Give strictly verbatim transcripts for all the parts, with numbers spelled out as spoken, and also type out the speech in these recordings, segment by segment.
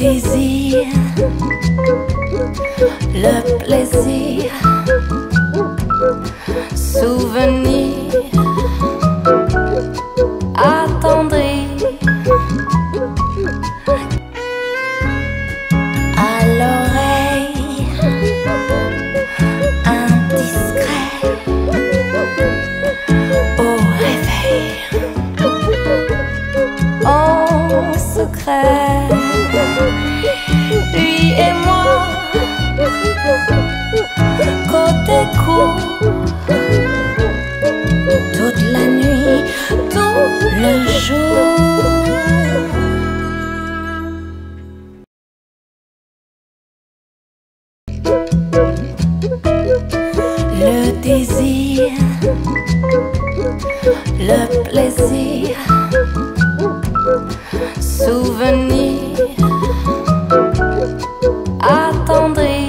désir, le plaisir, souvenir, attendri, à l'oreille, indiscret, au réveil, en secret, lui et moi, côte à côte, toute la nuit, tout le jour. Le désir, le plaisir, souvenir, attendri,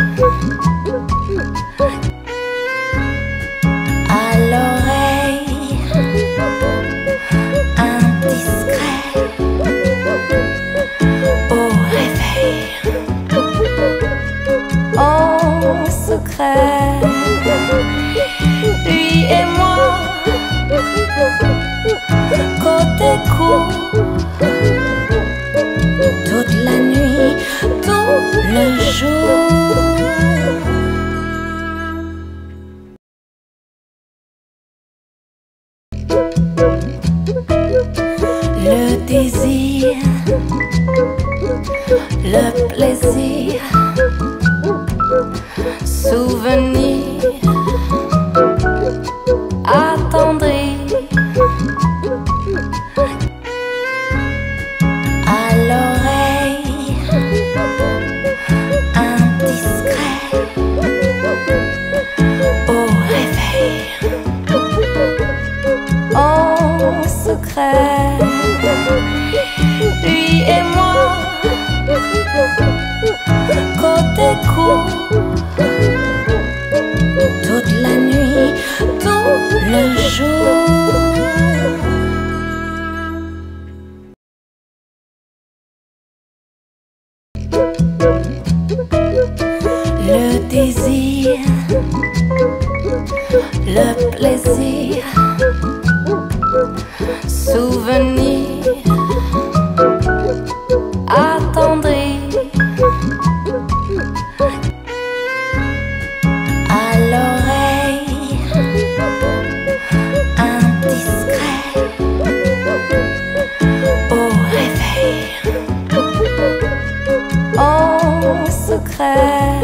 à l'oreille, indiscret, au réveil, en secret, lui et moi, côte à côte, toute la nuit, tout le jour. Le désir, le plaisir, souvenir, attendri, à l'oreille, indiscret, au réveil, en secret, lui et moi, côte à côte, toute la nuit, tout le jour. Le désir, le plaisir, souvenir, attendri, à l'oreille, indiscret, au réveil, en secret,